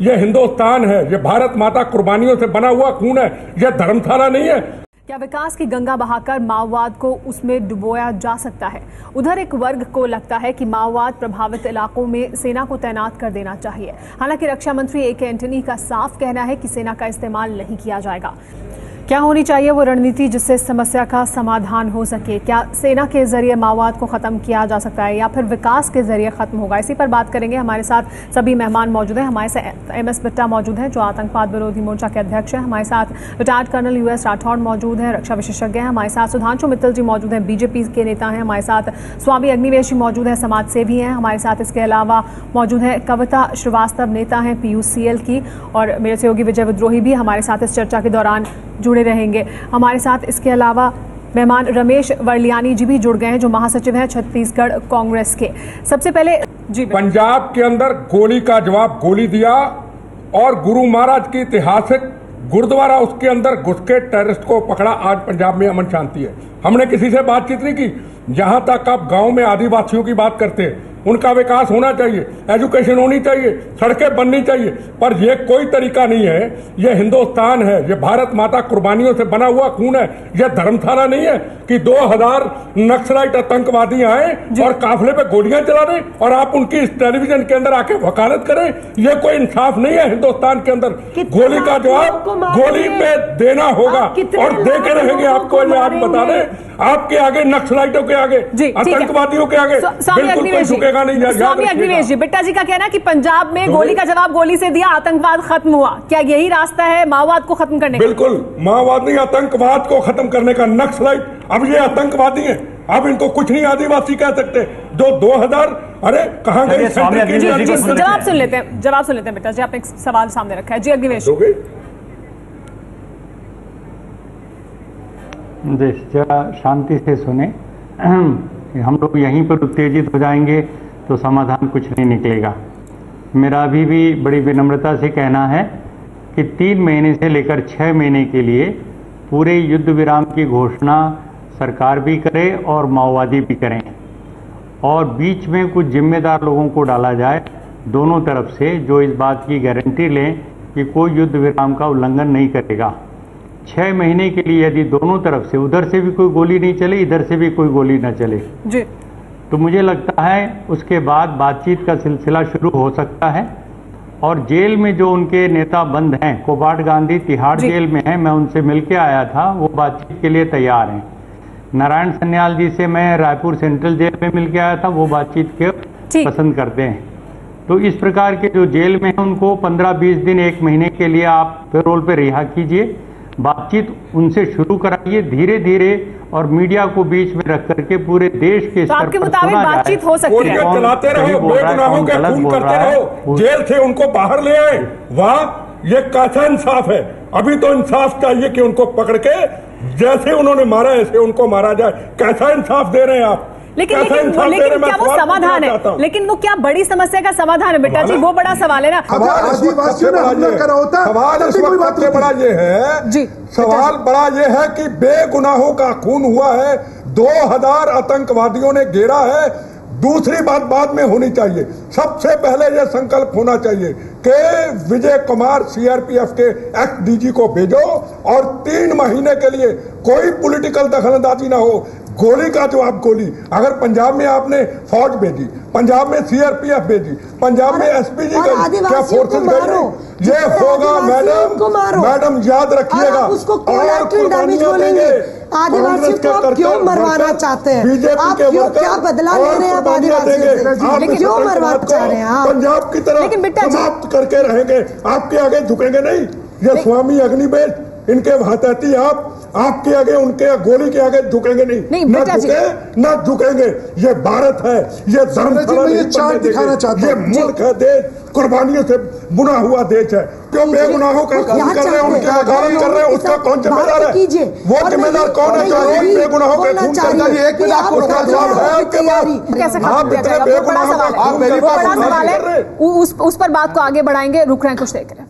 ये हिंदुस्तान है, ये भारत माता कुर्बानियों से बना हुआ खून है, ये धर्मशाला नहीं है। क्या विकास की गंगा बहाकर माओवाद को उसमें डुबोया जा सकता है? उधर एक वर्ग को लगता है कि माओवाद प्रभावित इलाकों में सेना को तैनात कर देना चाहिए। हालांकि रक्षा मंत्री ए के एंटनी का साफ कहना है कि सेना का इस्तेमाल नहीं किया जाएगा। क्या होनी चाहिए वो रणनीति जिससे समस्या का समाधान हो सके? क्या सेना के जरिए माओवाद को खत्म किया जा सकता है या फिर विकास के जरिए खत्म होगा? इसी पर बात करेंगे। हमारे साथ सभी मेहमान मौजूद हैं। हमारे साथ एमएस बिट्टा मौजूद हैं जो आतंकवाद विरोधी मोर्चा के अध्यक्ष हैं। हमारे साथ रिटायर्ड कर्नल यूएस राठौड़ मौजूद हैं, रक्षा विशेषज्ञ हैं। हमारे साथ सुधांशु मित्तल जी मौजूद हैं, बीजेपी के नेता हैं। हमारे साथ स्वामी अग्निवेश जी मौजूद हैं, समाज सेवी हैं। हमारे साथ इसके अलावा मौजूद हैं कविता श्रीवास्तव, नेता हैं PUCL की, और मेरे सहयोगी विजय विद्रोही भी हमारे साथ इस चर्चा के दौरान जुड़े रहेंगे। हमारे साथ इसके अलावा मेहमान रमेश वर्लियानी जी भी जुड़ गए हैं जो महासचिव हैं छत्तीसगढ़ कांग्रेस के। सबसे पहले जी, पंजाब के अंदर गोली का जवाब गोली दिया और गुरु महाराज की ऐतिहासिक गुरुद्वारा उसके अंदर घुस के टेररिस्ट को पकड़ा। आज पंजाब में अमन शांति है। हमने किसी से बातचीत नहीं की। जहां तक आप गांव में आदिवासियों की बात करते हैं, उनका विकास होना चाहिए, एजुकेशन होनी चाहिए, सड़कें बननी चाहिए, पर यह कोई तरीका नहीं है। यह हिंदुस्तान है, यह भारत माता कुर्बानियों से बना हुआ खून है, यह धर्मशाला नहीं है कि 2000 नक्सलाइट आतंकवादी आए और काफिले पे गोलियां चला रहे और आप उनकी इस टेलीविजन के अंदर आके वकालत करें। यह कोई इंसाफ नहीं है। हिंदुस्तान के अंदर गोली का जवाब गोली पे देना होगा और दे के रहेंगे। आपको आज बता दें, आपके आगे नक्सलाइटों के आगे, आतंकवादियों के आगे बिल्कुल कोई झुकेगा नहीं। स्वामी अग्निवेश जी, बिट्टा जी का कहना है कि पंजाब में गोली का जवाब गोली से दिया, आतंकवाद खत्म हुआ। क्या यही रास्ता है माओवाद को खत्म करने का? बिल्कुल, माओवाद नहीं, आतंकवाद को खत्म करने का। नक्सलाइट अब ये आतंकवादी हैं, अब इनको कुछ नहीं आदिवासी कह सकते। जो 2000 अरे कहां गए? जवाब सुन लेते हैं बिट्टा जी, आपने एक सवाल सामने रखा है। जी अग्निवेश, जरा शांति से सुने। हम लोग यहीं पर उत्तेजित हो जाएंगे तो समाधान कुछ नहीं निकलेगा। मेरा अभी भी बड़ी विनम्रता से कहना है कि 3 महीने से लेकर 6 महीने के लिए पूरे युद्ध विराम की घोषणा सरकार भी करे और माओवादी भी करें, और बीच में कुछ जिम्मेदार लोगों को डाला जाए दोनों तरफ से, जो इस बात की गारंटी लें कि कोई युद्ध विराम का उल्लंघन नहीं करेगा। 6 महीने के लिए यदि दोनों तरफ से, उधर से भी कोई गोली नहीं चले, इधर से भी कोई गोली न चले जी, तो मुझे लगता है उसके बाद बातचीत का सिलसिला शुरू हो सकता है। और जेल में जो उनके नेता बंद हैं, कोबाड गांधी तिहाड़ जेल में हैं, मैं उनसे मिलके आया था, वो बातचीत के लिए तैयार हैं। नारायण सन्याल जी से मैं रायपुर सेंट्रल जेल में मिलके आया था, वो बातचीत के पसंद करते हैं। तो इस प्रकार के जो जेल में हैं उनको 15-20 दिन 1 महीने के लिए आप पैरोल पे रिहा कीजिए, बातचीत उनसे शुरू कराइए धीरे धीरे, और मीडिया को बीच में रख करके पूरे देश के स्तर पर सुना जाए। बातचीत हो सकती है। चलाते रहो, बेगुनाहों के खून करते रहो, जेल से उनको बाहर ले आए। वाह, ये कैसा इंसाफ है। अभी तो इंसाफ चाहिए कि उनको पकड़ के जैसे उन्होंने मारा ऐसे उनको मारा जाए। कैसा इंसाफ दे रहे हैं आप? लेकिन क्या वो समाधान है? लेकिन वो क्या बड़ी समस्या का समाधान है बिट्टा जी? वो बड़ा सवाल है ना। सवाल बड़ा ये है कि बेगुनाहों का खून हुआ है, 2000 आतंकवादियों ने घेरा है। दूसरी बात बाद में होनी चाहिए। सबसे पहले यह संकल्प होना चाहिए कि विजय कुमार CRPF के एक्स DG को भेजो और 3 महीने के लिए कोई पॉलिटिकल दखलंदाजी ना हो। गोली का जवाब गोली। अगर पंजाब में आपने फौज भेजी, पंजाब में CRPF भेजी, पंजाब में SPG गई, क्या फोर्सेस गई? ये होगा मैडम याद रखिएगा। उसको कोलैटरल डैमेज बोलेंगे। आदिवासियों को आप क्यों मरवाना चाहते हैं? आप क्यों, क्या बदला ले रहे हैं आप आदिवासियों से? क्यों मरवाना चाह रहे हैं आप? पंजाब की तरह समाप्त करके रहेंगे, आपके आगे झुकेंगे नहीं। ये स्वामी अग्निवेश, इनके हतैती आपके आगे, उनके गोली के आगे झुकेंगे नहीं, न झुकेंगे। ये भारत है, ये धर्मशाला दिखाना चाहते हैं। ये मुल्क है, देश कुर्बानियों से बुना हुआ देश है। क्यों बेगुनाहों का खून कर रहे हैं, उनके आघारण कर रहे हैं? उसका कौन जिम्मेदार है? वो जिम्मेदार कौन है जो बेगुनाहों के खून करता है? एक मिनट आपको उसका जवाब है आपके पास। आप इतने बेगुनाहों का खून कर रहे हैं, उस पर बात को आगे बढ़ाएंगे। रुक रहे हैं कुछ देर के लिए।